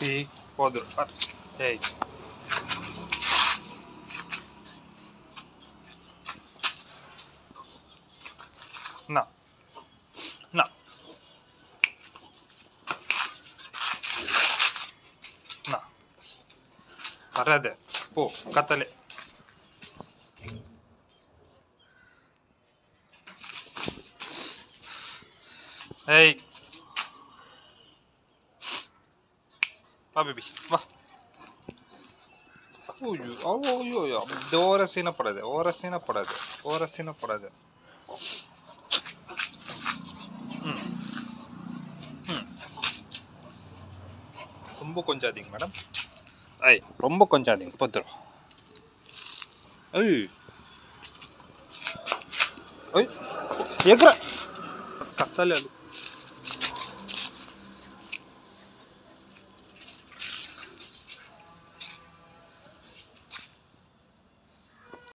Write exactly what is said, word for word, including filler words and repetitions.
ஏய் போதும் ஏய் நா நா நா வராது போ கத்தலே ஏய் வா பேபி வா ஐயோ ஐயோ ஐயோ இந்த ஓர சீனப்படாது ஓர சீனப்படாது ஓர சீனப்படாது ம் ம் ரொம்ப கொஞ்சாதீங்க மேடம் ஐய் ரொம்ப கொஞ்சாதீங்க பத்துரும் ஐய் ஐய் எக்கற கத்தாலே